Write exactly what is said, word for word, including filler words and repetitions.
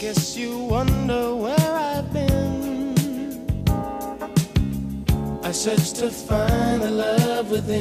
Guess you wonder where I've been. I searched to find the love within.